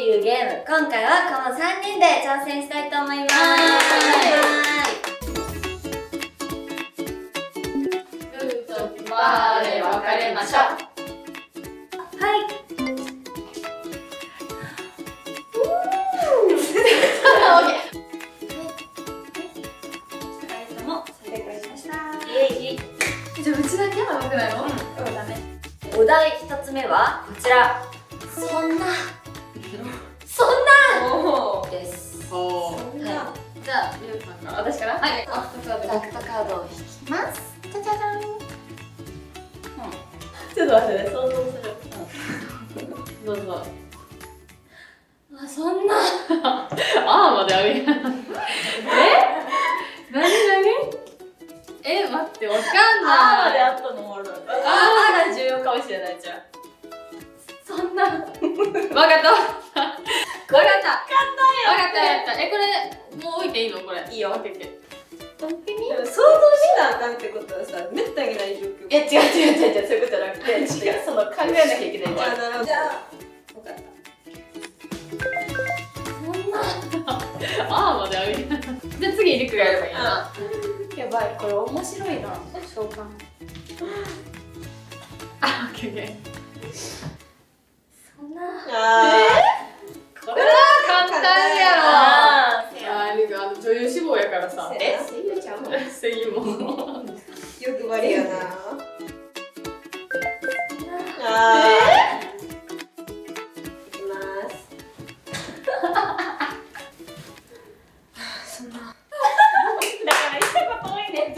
いうゲーム、今回はこの3人で挑戦したいと思います。 グーとパーで分かれましょう。 はい。 じゃあうちだけは良くないの？ そうだね。お題1つ目はこちら。そんなです。 おー。じゃありゅうさんから。私から。はい。 アクトカードを引きます。じゃじゃじゃん。ちょっと待ってね、想像する。 どうぞ。 あ、そんな。 あーまであげる。なに待って、わかんない。 あーまであったのもある。あーが重要かもしれないじゃん。そんな。わかった。 わかった。これもう置いていいのこれ。 いいよ。 オッケーオッケー。 想像しなあかんってことはさ、めったにない状況。違う、そういうことじゃなくて、その考えなきゃいけないじゃん。なるほど。じゃあ、分かった。そんな。 あーまであげる。じゃあ次リクがやればいいな。 やばい、これ面白いな。召喚。 あ、オッケーオッケー。 そんな。 これは簡単やろ。女優志望やからさ。 声優ちゃうの？ 声優も。 欲張りやな。いきます。そんな。だから言ったこと多いねって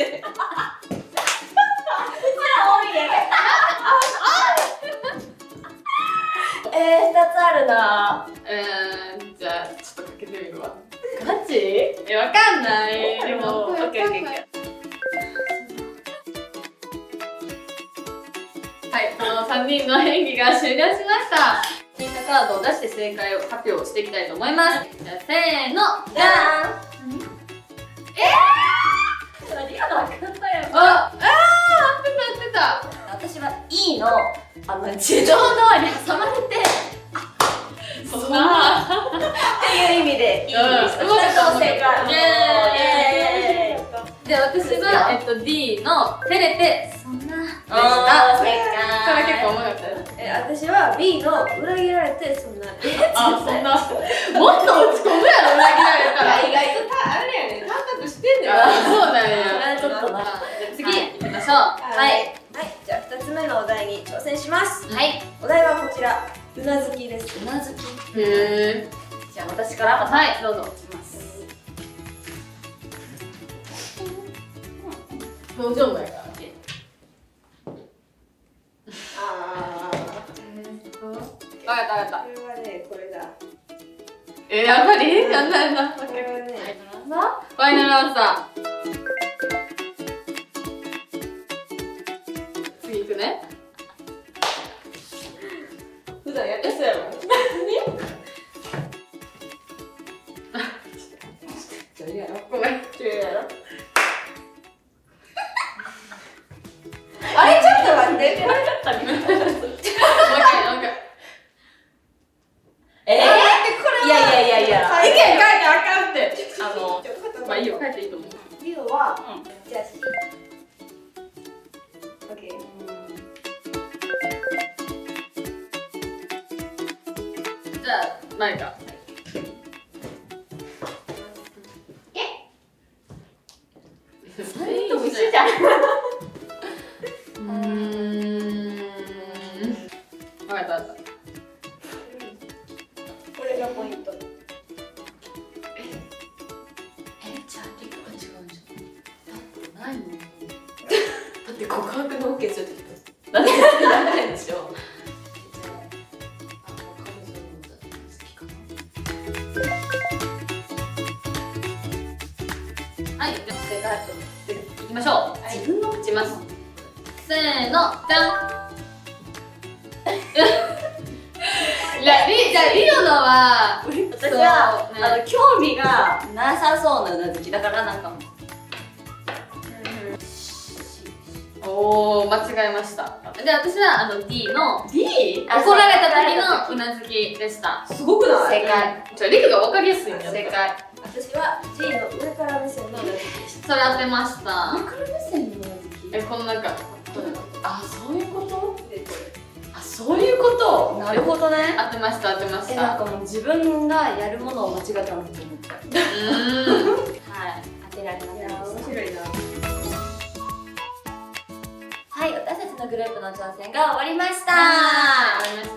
。2つあるな。 じゃあちょっとかけてみるわ。 ガチ？ わかんない。でも、 オッケー。 はい、この3人の演技が終了しました。引いたカードを出して正解を発表していきたいと思います。じゃあせーの、 じゃーん。リアルわかんないよ。 合ってた。 私は E の自動ドアに挟まれてそんなっていう意味で E にした。正解。 で、私はD の照れてそんなでした。 正解。 これ結構重かったよ。 私は B の裏切られてそんな。 そんな。もっと落ち込むやろ、裏切られたら。 意外とあれやね、感覚してんだよ。 そうだよ。 ちょっとな。 次行きましょう。 はい。じゃあ2つ目のお題に挑戦します。 はい。 お題はこちら。うなずきです。うなずき。 へえ。 じゃあ私から。 はい、どうぞ。表情もやから。わかった。 これはね、これだ。 やっぱりなんだ。 これはね。 ファイナルアンサー。次行くね。 普段やってそうやろ。 ごめん。 あれちょっと待って。これだったね。 もう一回。 いや。意見書いてあかんって。 まあいいよ、書いていいと思う。 リュウは、じゃあ、オッケー。 じゃあ、マイカ。 3人とも一緒じゃん。 わかった。 これがポイント。 じゃあ、リクは違うんじゃん。ないの？ だって告白の OK するってだってないでしょ。 はい、じゃあ正解いきましょう。自分の打ちます。せーの、じゃん。じゃあリオのは私は興味がなさそうなうなずきだからなんかも。 おおー、間違えました。で、私はD の D？ 怒られた時のうなずきでした。 すごくない？ 正解。 リクが分かりやすいんだよ。 正解。私は G の上から目線のうなずきでした。 それ当てました。 上から目線のうなずき？ このなんか、 あ、そういうこと？あ、そういうこと。 なるほどね。 当てました、当てました。 なんかもう自分がやるものを間違えたのと思った。はい、当てられませんでした。 面白いな。 はい、私たちのグループの挑戦が終わりました。 終わりました。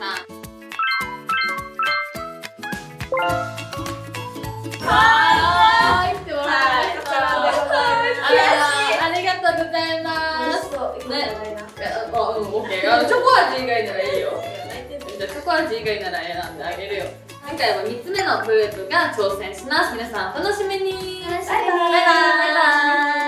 はーいって笑ありがとうございます。ね、オッケー。チョコ味以外ならいいよ。じゃあチョコ味以外なら選んであげるよ。今回は3つ目のグループが挑戦します。皆さんお楽しみに。 バイバイ。